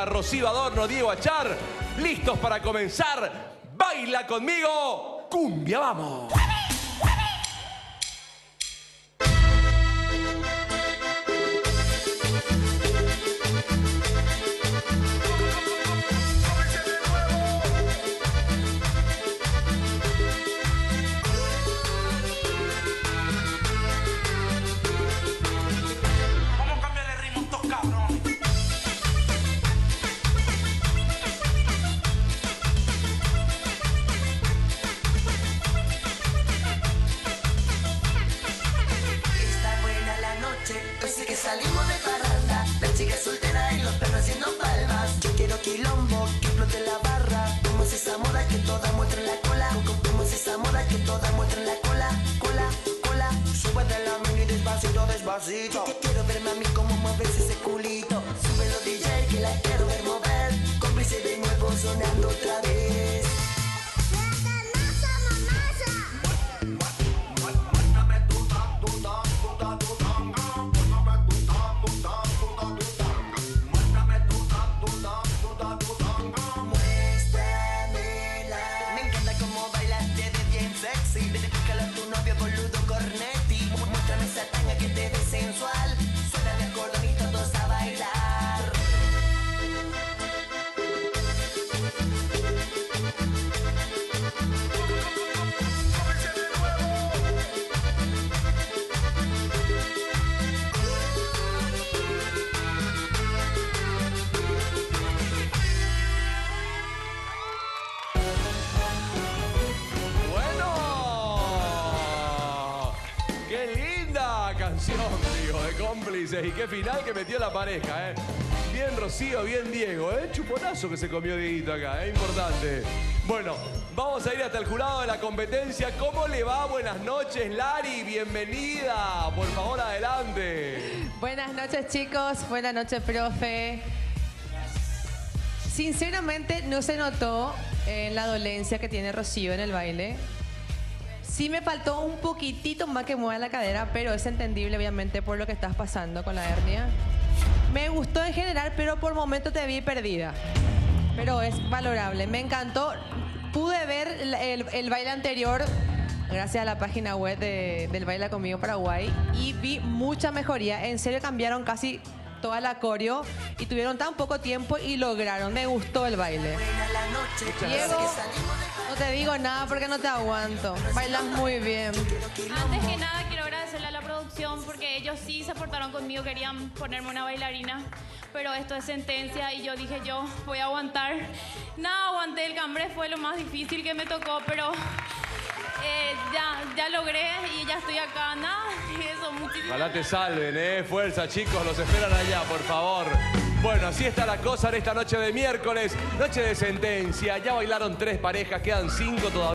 Linda, Rocío Adorno, Diego Achar, listos para comenzar. Baila conmigo, cumbia, vamos. Salimos de parranda, la chica soltera y los perros haciendo palmas. Yo quiero quilombo, que explote la barra. Como es esa moda que todas muestran la cola. Como es esa moda que todas muestran la cola. Cola, cola, súbete la mini despacito, despacito. Que quiero ver mami cómo mueves ese culito. Súbelo DJ que la quiero ver mover. Cómplice de nuevo sonando otra vez. Digo, de cómplices. Y qué final que metió la pareja, ¿eh? Bien Rocío, bien Diego, ¿eh? Chuponazo que se comió Dieguito acá, ¿eh? Importante. Bueno, vamos a ir hasta el jurado de la competencia. ¿Cómo le va? Buenas noches, Lari. Bienvenida. Por favor, adelante. Buenas noches, chicos. Buenas noches, profe. Sinceramente, no se notó la dolencia que tiene Rocío en el baile. Sí me faltó un poquitito más que mueva la cadera, pero es entendible, obviamente, por lo que estás pasando con la hernia. Me gustó en general, pero por momentos te vi perdida. Pero es valorable. Me encantó. Pude ver el baile anterior gracias a la página web del Baila Conmigo Paraguay y vi mucha mejoría. En serio, cambiaron casi toda la coreo y tuvieron tan poco tiempo y lograron. Me gustó el baile. Diego, no te digo nada porque no te aguanto. Bailas muy bien. Antes que nada quiero agradecerle a la producción porque ellos sí se portaron conmigo, querían ponerme una bailarina, pero esto es sentencia y yo dije yo voy a aguantar. Nada, aguanté, el cambre fue lo más difícil que me tocó, pero ya logré y ya estoy acá. Nada, eso, muchísimas Ojalá te salven, ¿eh? Fuerza, chicos, los esperan allá, por favor. Bueno, así está la cosa en esta noche de miércoles, noche de sentencia. Ya bailaron 3 parejas, quedan 5 todavía.